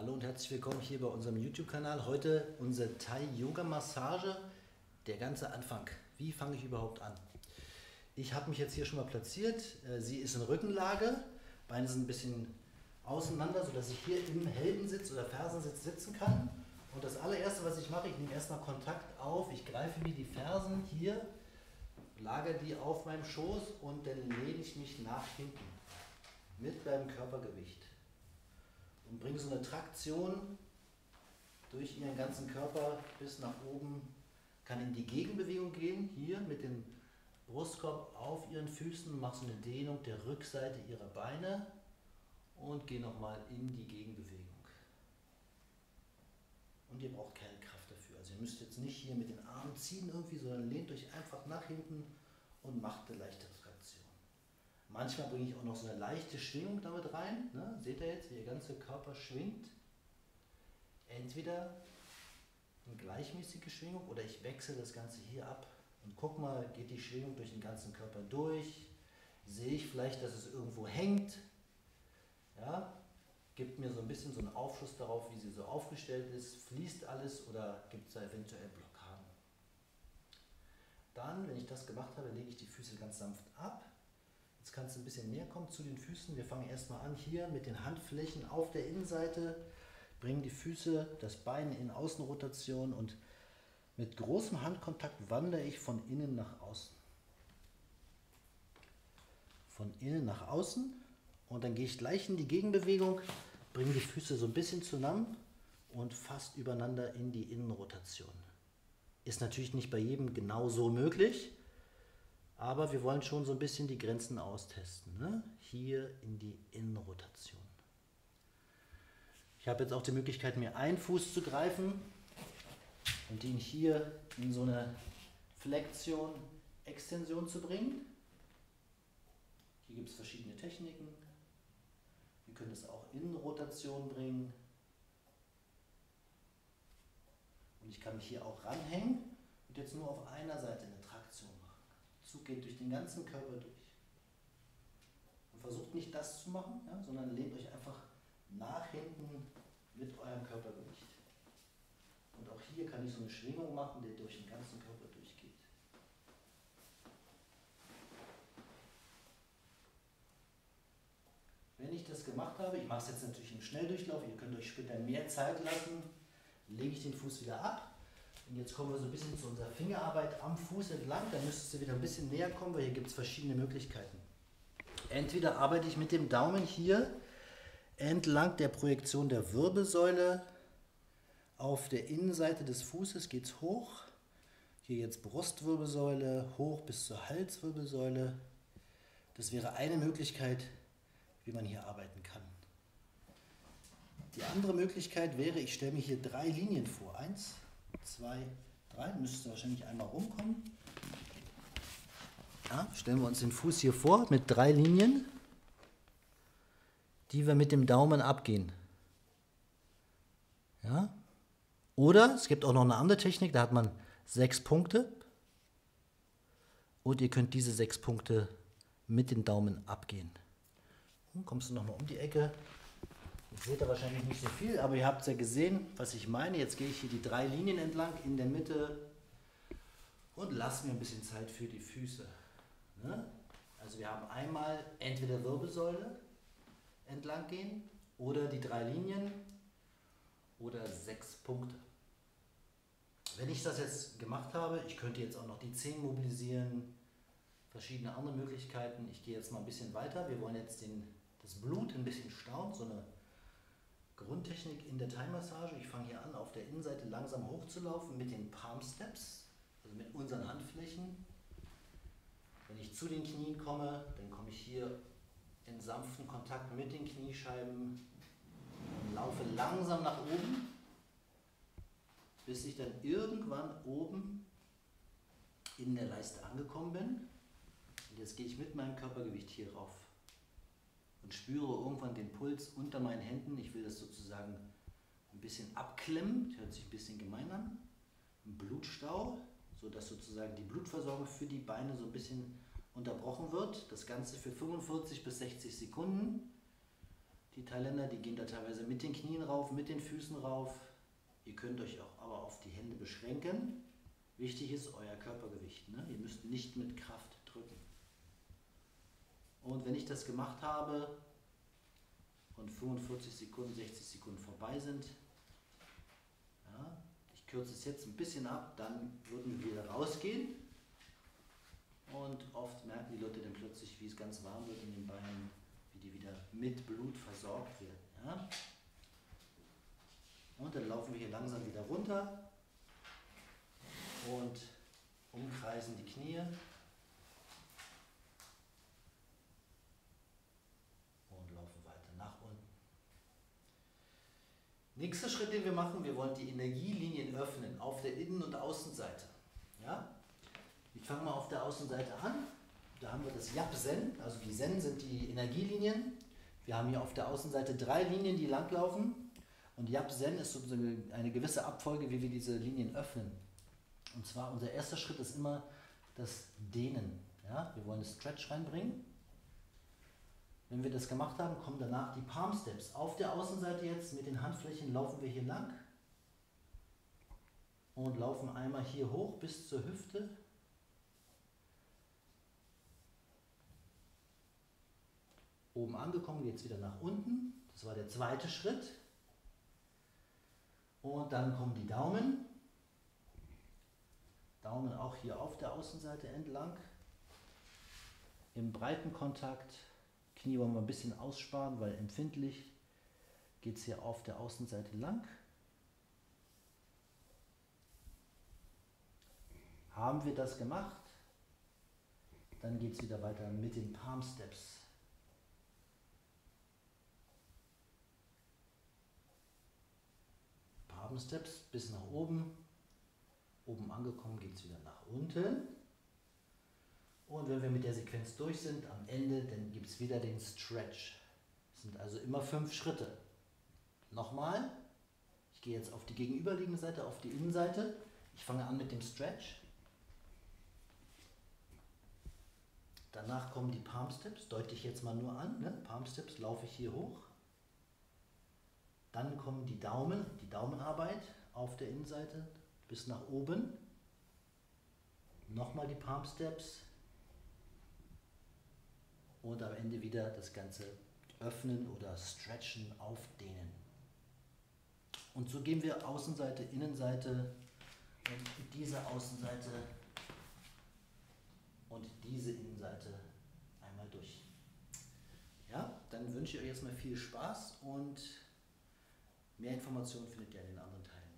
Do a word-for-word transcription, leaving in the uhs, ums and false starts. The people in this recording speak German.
Hallo und herzlich willkommen hier bei unserem YouTube-Kanal. Heute unsere Thai-Yoga-Massage, der ganze Anfang. Wie fange ich überhaupt an? Ich habe mich jetzt hier schon mal platziert. Sie ist in Rückenlage, Beine sind ein bisschen auseinander, sodass ich hier im Heldensitz oder Fersensitz sitzen kann. Und das allererste, was ich mache, ich nehme erstmal Kontakt auf, ich greife mir die Fersen hier, lagere die auf meinem Schoß und dann lehne ich mich nach hinten mit meinem Körpergewicht. Und bringe so eine Traktion durch ihren ganzen Körper bis nach oben, kann in die Gegenbewegung gehen, hier mit dem Brustkorb auf ihren Füßen, mache so eine Dehnung der Rückseite ihrer Beine und gehe nochmal in die Gegenbewegung. Und ihr braucht keine Kraft dafür, also ihr müsst jetzt nicht hier mit den Armen ziehen irgendwie, sondern lehnt euch einfach nach hinten und macht eine leichte Traktion. Manchmal bringe ich auch noch so eine leichte Schwingung damit rein. Ne? Seht ihr jetzt, wie der ganze Körper schwingt? Entweder eine gleichmäßige Schwingung oder ich wechsle das Ganze hier ab. Und guck mal, geht die Schwingung durch den ganzen Körper durch? Sehe ich vielleicht, dass es irgendwo hängt? Ja? Gibt mir so ein bisschen so einen Aufschluss darauf, wie sie so aufgestellt ist. Fließt alles oder gibt es da eventuell Blockaden? Dann, wenn ich das gemacht habe, lege ich die Füße ganz sanft ab. Jetzt kannst du ein bisschen näher kommen zu den Füßen. Wir fangen erstmal an hier mit den Handflächen auf der Innenseite, bringen die Füße, das Bein in Außenrotation und mit großem Handkontakt wandere ich von innen nach außen. Von innen nach außen und dann gehe ich gleich in die Gegenbewegung, bringe die Füße so ein bisschen zusammen und fast übereinander in die Innenrotation. Ist natürlich nicht bei jedem genau so möglich. Aber wir wollen schon so ein bisschen die Grenzen austesten. Ne? Hier in die Innenrotation. Ich habe jetzt auch die Möglichkeit, mir einen Fuß zu greifen und ihn hier in so eine Flexion, Extension zu bringen. Hier gibt es verschiedene Techniken. Wir können es auch in Rotation bringen. Und ich kann mich hier auch ranhängen und jetzt nur auf einer Seite eine Traktion machen. Zug geht durch den ganzen Körper durch. Und versucht nicht das zu machen, ja, sondern lehnt euch einfach nach hinten mit eurem Körpergewicht. Und auch hier kann ich so eine Schwingung machen, die durch den ganzen Körper durchgeht. Wenn ich das gemacht habe, ich mache es jetzt natürlich im Schnelldurchlauf, ihr könnt euch später mehr Zeit lassen, lege ich den Fuß wieder ab. Und jetzt kommen wir so ein bisschen zu unserer Fingerarbeit am Fuß entlang. Da müsstest du wieder ein bisschen näher kommen, weil hier gibt es verschiedene Möglichkeiten. Entweder arbeite ich mit dem Daumen hier entlang der Projektion der Wirbelsäule. Auf der Innenseite des Fußes geht es hoch. Hier jetzt Brustwirbelsäule, hoch bis zur Halswirbelsäule. Das wäre eine Möglichkeit, wie man hier arbeiten kann. Die andere Möglichkeit wäre, ich stelle mir hier drei Linien vor. Eins, zwei, drei, müsste wahrscheinlich einmal rumkommen. Ja, stellen wir uns den Fuß hier vor mit drei Linien, die wir mit dem Daumen abgehen. Ja? Oder es gibt auch noch eine andere Technik, da hat man sechs Punkte und ihr könnt diese sechs Punkte mit dem Daumen abgehen. Und kommst du nochmal um die Ecke. Jetzt seht ihr wahrscheinlich nicht so viel, aber ihr habt es ja gesehen, was ich meine. Jetzt gehe ich hier die drei Linien entlang in der Mitte und lasse mir ein bisschen Zeit für die Füße. Ne? Also wir haben einmal entweder Wirbelsäule entlang gehen oder die drei Linien oder sechs Punkte. Wenn ich das jetzt gemacht habe, ich könnte jetzt auch noch die Zehen mobilisieren, verschiedene andere Möglichkeiten. Ich gehe jetzt mal ein bisschen weiter. Wir wollen jetzt den, das Blut ein bisschen stauen, so eine Grundtechnik in der Thai-Massage. Ich fange hier an, auf der Innenseite langsam hochzulaufen mit den Palm Steps, also mit unseren Handflächen. Wenn ich zu den Knien komme, dann komme ich hier in sanften Kontakt mit den Kniescheiben und laufe langsam nach oben, bis ich dann irgendwann oben in der Leiste angekommen bin. Und jetzt gehe ich mit meinem Körpergewicht hier rauf und spüre irgendwann den Puls unter meinen Händen. Ich will das sozusagen ein bisschen abklemmen, das hört sich ein bisschen gemein an. Ein Blutstau, sodass sozusagen die Blutversorgung für die Beine so ein bisschen unterbrochen wird. Das Ganze für fünfundvierzig bis sechzig Sekunden. Die Thailänder, die gehen da teilweise mit den Knien rauf, mit den Füßen rauf. Ihr könnt euch auch aber auf die Hände beschränken. Wichtig ist euer Körpergewicht. Ne? Ihr müsst nicht mit Kraft drücken. Und wenn ich das gemacht habe und fünfundvierzig Sekunden, sechzig Sekunden vorbei sind, ja, ich kürze es jetzt ein bisschen ab, dann würden wir wieder rausgehen. Und oft merken die Leute dann plötzlich, wie es ganz warm wird in den Beinen, wie die wieder mit Blut versorgt werden. Ja? Und dann laufen wir hier langsam wieder runter und umkreisen die Knie. Und laufen weiter nach unten. Nächster Schritt, den wir machen, wir wollen die Energielinien öffnen auf der Innen- und Außenseite. Ja? Ich fange mal auf der Außenseite an. Da haben wir das Yap-Zen, also die Zen sind die Energielinien. Wir haben hier auf der Außenseite drei Linien, die langlaufen. Und Yap-Zen ist sozusagen eine gewisse Abfolge, wie wir diese Linien öffnen. Und zwar unser erster Schritt ist immer das Dehnen. Ja? Wir wollen das Stretch reinbringen. Wenn wir das gemacht haben, kommen danach die Palm Steps. Auf der Außenseite jetzt mit den Handflächen laufen wir hier lang und laufen einmal hier hoch bis zur Hüfte. Oben angekommen, geht es wieder nach unten. Das war der zweite Schritt. Und dann kommen die Daumen. Daumen auch hier auf der Außenseite entlang. Im breiten Kontakt. Knie wollen wir ein bisschen aussparen, weil empfindlich geht es hier auf der Außenseite lang. Haben wir das gemacht, dann geht es wieder weiter mit den Palm Steps. Palm Steps bis nach oben. Oben angekommen geht es wieder nach unten. Und wenn wir mit der Sequenz durch sind, am Ende, dann gibt es wieder den Stretch. Das sind also immer fünf Schritte. Nochmal, ich gehe jetzt auf die gegenüberliegende Seite, auf die Innenseite. Ich fange an mit dem Stretch. Danach kommen die Palm Steps, deute ich jetzt mal nur an. Ne? Palm Steps laufe ich hier hoch. Dann kommen die Daumen, die Daumenarbeit auf der Innenseite bis nach oben. Nochmal die Palm Steps. Und am Ende wieder das Ganze öffnen oder stretchen, aufdehnen. Und so gehen wir Außenseite, Innenseite und diese Außenseite und diese Innenseite einmal durch. Ja, dann wünsche ich euch erstmal viel Spaß und mehr Informationen findet ihr in den anderen Teilen.